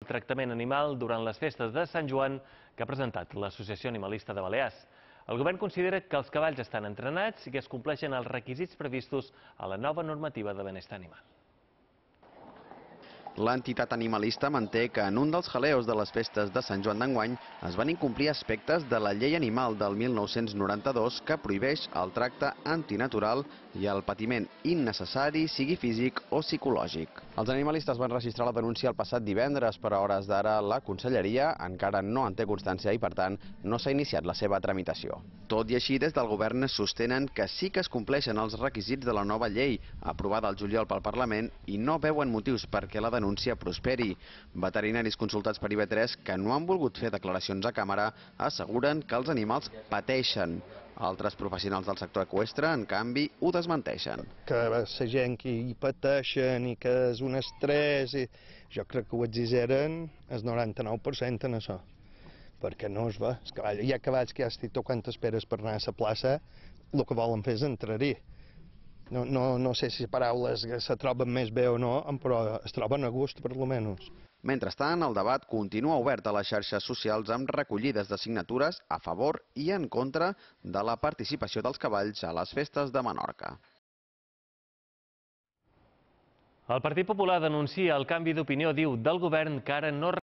tractament animal durant les festes de Sant Joan que ha presentat l'Associació Animalista de Balears. El govern considera que els cavalls estan entrenats i que es compleixen els requisits previstos a la nova normativa de benestar animal. L'entitat animalista manté que en un dels jaleos de les festes de Sant Joan d'enguany es van incomplir aspectes de la llei animal del 1992 que prohibeix el tracte antinatural i el patiment innecessari, sigui físic o psicològic. Els animalistes van registrar la denúncia el passat divendres, però a hores d'ara la Conselleria encara no en té constància i, per tant, no s'ha iniciat la seva tramitació. Tot i així, des del govern sostenen que sí que es compleixen els requisits de la nova llei, aprovada al juliol pel Parlament, i no veuen motius perquè la denúncia prosperi. Veterinaris consultats per IB3 que no han volgut fer declaracions a càmera asseguren que els animals pateixen. Altres professionals del sector eqüestre, en canvi, ho desmenteixen. Que la gent que hi pateixen i que és un estrès, jo crec que ho exageren el 99% en això, perquè no es va. Hi ha cavalls que ja estic tocant esperes per anar a la plaça, el que volen fer és entrar-hi. No sé si paraules se troben més bé o no, però es troben a gust, per lo menys. Mentrestant, el debat continua obert a les xarxes socials amb recollides de signatures a favor i en contra de la participació dels cavalls a les festes de Menorca. El Partit Popular denuncia el canvi d'opinió, diu, del govern que ara no